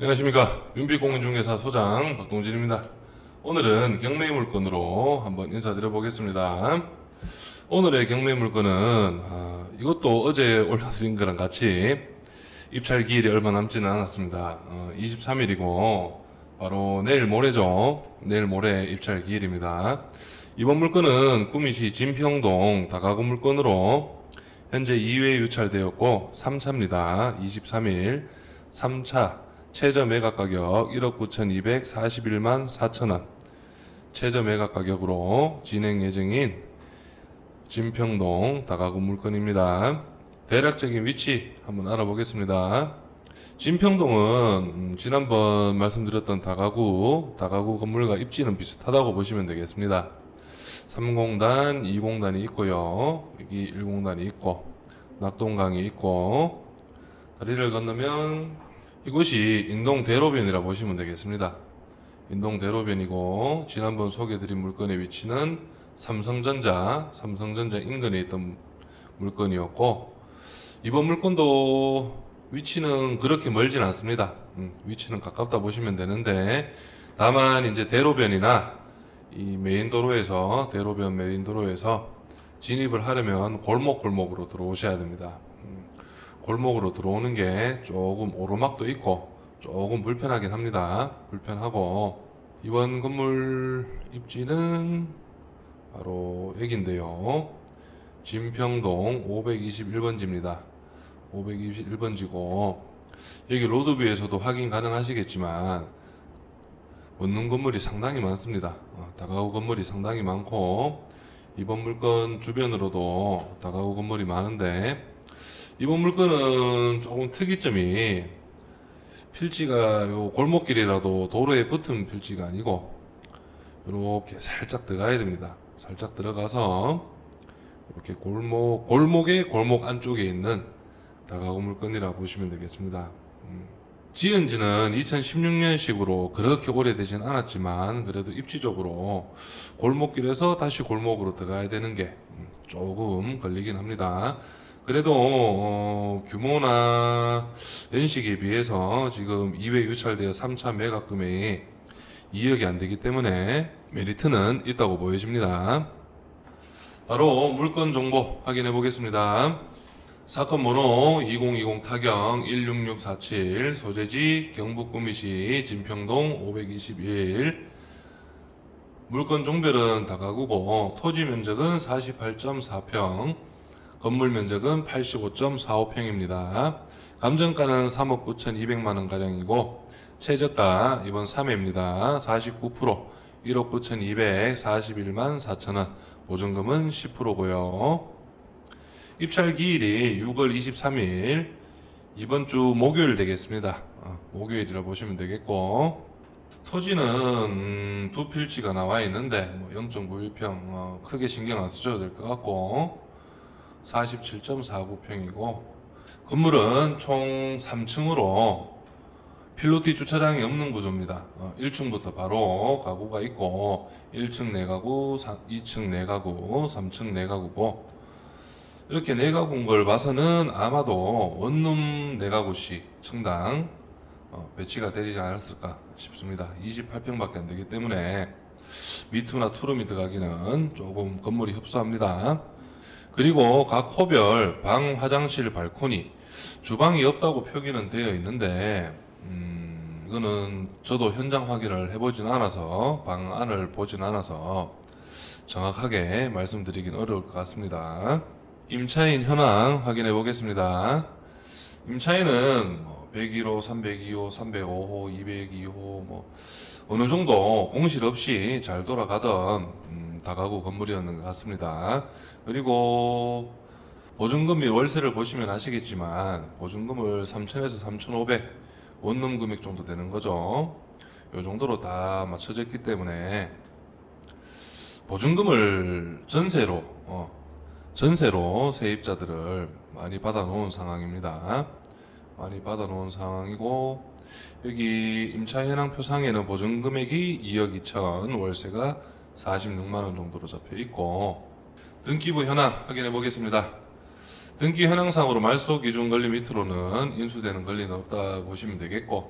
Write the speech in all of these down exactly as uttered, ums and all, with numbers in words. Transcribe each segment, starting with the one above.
안녕하십니까. 윤빛공인중개사 소장 박동진입니다. 오늘은 경매 물건으로 한번 인사드려 보겠습니다. 오늘의 경매 물건은 아, 이것도 어제 올려드린 거랑 같이 입찰 기일이 얼마 남지는 않았습니다. 어, 이십삼 일이고 바로 내일 모레죠. 내일 모레 입찰 기일입니다. 이번 물건은 구미시 진평동 다가구 물건으로 현재 이 회 유찰되었고 삼 차입니다. 이십삼 일 삼 차 최저 매각 가격 일억 구천이백사십일만 사천원, 최저 매각 가격으로 진행 예정인 진평동 다가구 물건입니다. 대략적인 위치 한번 알아보겠습니다. 진평동은 음, 지난번 말씀드렸던 다가구 다가구 건물과 입지는 비슷하다고 보시면 되겠습니다. 삼 공단, 이 공단이 있고요. 여기 일 공단이 있고 낙동강이 있고, 다리를 건너면 이곳이 인동대로변이라 보시면 되겠습니다. 인동대로변이고 지난번 소개해드린 물건의 위치는 삼성전자 삼성전자 인근에 있던 물건이었고, 이번 물건도 위치는 그렇게 멀진 않습니다. 음, 위치는 가깝다 보시면 되는데, 다만 이제 대로변이나 이 메인도로에서 대로변 메인도로에서 진입을 하려면 골목골목으로 들어오셔야 됩니다. 음, 골목으로 들어오는 게 조금 오르막도 있고 조금 불편하긴 합니다. 불편하고, 이번 건물 입지는 바로 여기인데요. 진평동 오백이십일 번지입니다. 오백이십일 번지고 여기 로드뷰에서도 확인 가능하시겠지만 원룸 건물이 상당히 많습니다. 어, 다가구 건물이 상당히 많고 이번 물건 주변으로도 다가구 건물이 많은데, 이번 물건은 조금 특이점이 필지가 요 골목길이라도 도로에 붙은 필지가 아니고 이렇게 살짝 들어가야 됩니다. 살짝 들어가서 이렇게 골목 골목의 골목 안쪽에 있는 다가구 물건이라 보시면 되겠습니다. 음, 지은 지는 이천십육 년식으로 그렇게 오래되진 않았지만 그래도 입지적으로 골목길에서 다시 골목으로 들어가야 되는 게 조금 걸리긴 합니다. 그래도 어, 규모나 연식에 비해서 지금 이 회 유찰되어 삼 차 매각 금액이 이억이 안 되기 때문에 메리트는 있다고 보여집니다. 바로 물건 정보 확인해 보겠습니다. 사건 번호 이공이공 타경 일육육사칠, 소재지 경북 구미시 진평동 오백이십일, 물건 종별은 다가구고 토지 면적은 사십팔 점 사 평, 건물 면적은 팔십오 점 사오 평입니다. 감정가는 삼억 구천이백만원 가량이고 최저가 이번 삼 회입니다. 사십구 퍼센트 일억 구천이백사십일만 사천원, 보증금은 십 퍼센트고요. 입찰 기일이 유월 이십삼일 이번 주 목요일 되겠습니다. 어, 목요일이라 보시면 되겠고, 토지는 음, 두 필지가 나와 있는데 뭐 영 점 구일 평, 어, 크게 신경 안 쓰셔도 될 것 같고 사십칠 점 사구 평이고, 건물은 총 삼 층으로 필로티 주차장이 없는 구조입니다. 어, 일 층부터 바로 가구가 있고 일 층 내가구, 이 층 내가구, 삼 층 내가구고, 이렇게 내가구인 걸 봐서는 아마도 원룸 내가구시 층당 어, 배치가 되지 않았을까 싶습니다. 이십팔 평밖에 안 되기 때문에 미투나 투룸이 들어가기는 조금 건물이 협소합니다. 그리고 각 호별 방, 화장실, 발코니, 주방이 없다고 표기는 되어 있는데 음, 이거는 저도 현장 확인을 해보진 않아서, 방 안을 보진 않아서 정확하게 말씀드리긴 어려울 것 같습니다. 임차인 현황 확인해 보겠습니다. 임차인은 뭐 백일 호, 삼백이 호, 삼백오 호, 이백이 호 뭐 어느 정도 공실 없이 잘 돌아가던 음, 다가구 건물이었는 것 같습니다. 그리고 보증금 및 월세를 보시면 아시겠지만 보증금을 삼천에서 삼천오백, 원룸 금액 정도 되는 거죠. 이 정도로 다 맞춰져 있기 때문에 보증금을 전세로 어, 전세로 세입자들을 많이 받아 놓은 상황입니다. 많이 받아 놓은 상황이고, 여기 임차 현황 표상에는 보증 금액이 이억 이천, 월세가 사십육만원 정도로 잡혀 있고, 등기부 현황 확인해 보겠습니다. 등기 현황상으로 말소 기준 권리 밑으로는 인수되는 권리는 없다 보시면 되겠고,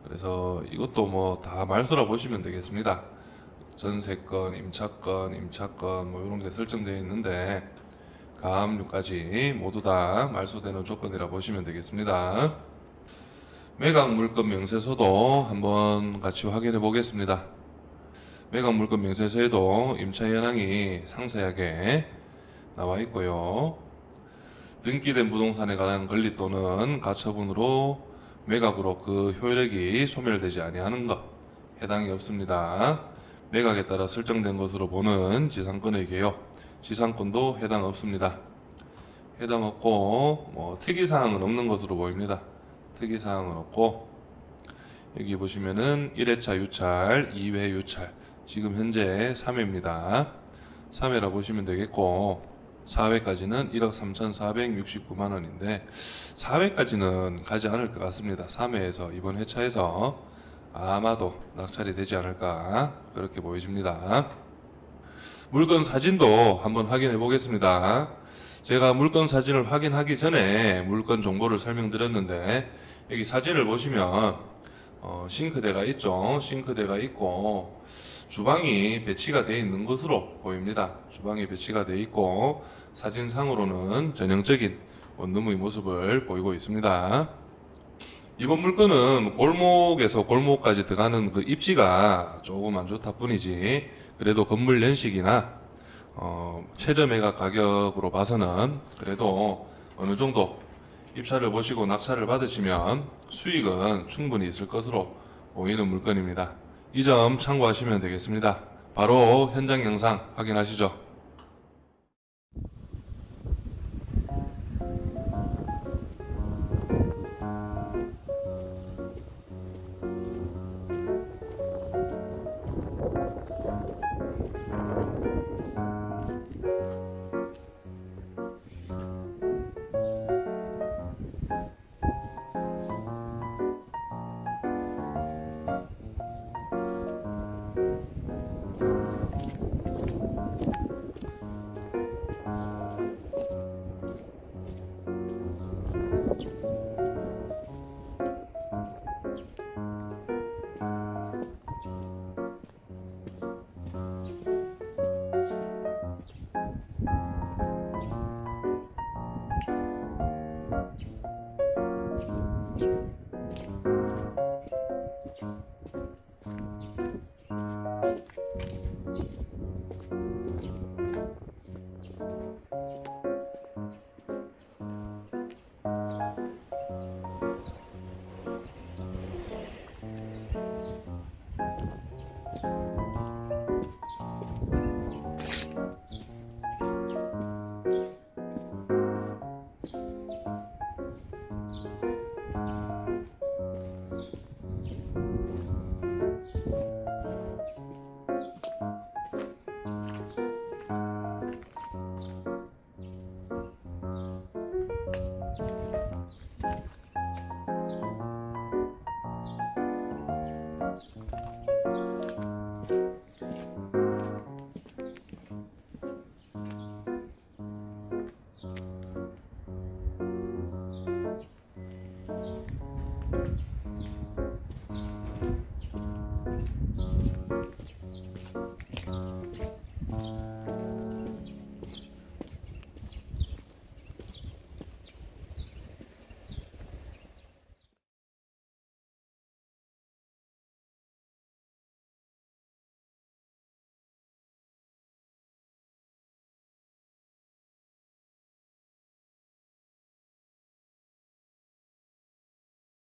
그래서 이것도 뭐 다 말소라 보시면 되겠습니다. 전세권, 임차권, 임차권 뭐 이런 게 설정되어 있는데 가압류까지 모두 다 말소되는 조건이라 보시면 되겠습니다. 매각 물건 명세서도 한번 같이 확인해 보겠습니다. 매각 물건 명세서에도 임차 현황이 상세하게 나와 있고요. 등기된 부동산에 관한 권리 또는 가처분으로 매각으로 그 효력이 소멸되지 아니하는 것 해당이 없습니다. 매각에 따라 설정된 것으로 보는 지상권의 개요, 지상권도 해당 없습니다. 해당 없고 뭐 특이사항은 없는 것으로 보입니다. 특이사항은 없고 여기 보시면은 일 회차 유찰, 이 회 유찰, 지금 현재 삼 회입니다. 삼 회라 보시면 되겠고 사 회까지는 일억 삼천사백육십구만 원인데 사 회까지는 가지 않을 것 같습니다. 삼 회에서 이번 회차에서 아마도 낙찰이 되지 않을까 그렇게 보여집니다. 물건 사진도 한번 확인해 보겠습니다. 제가 물건 사진을 확인하기 전에 물건 정보를 설명드렸는데 여기 사진을 보시면 어, 싱크대가 있죠. 싱크대가 있고 주방이 배치가 되어 있는 것으로 보입니다. 주방이 배치가 되어 있고 사진상으로는 전형적인 원룸의 모습을 보이고 있습니다. 이번 물건은 골목에서 골목까지 들어가는 그 입지가 조금 안 좋다 뿐이지 그래도 건물 연식이나 어, 최저 매각 가격으로 봐서는 그래도 어느 정도 입찰을 보시고 낙찰을 받으시면 수익은 충분히 있을 것으로 보이는 물건입니다. 이 점 참고하시면 되겠습니다. 바로 현장 영상 확인하시죠.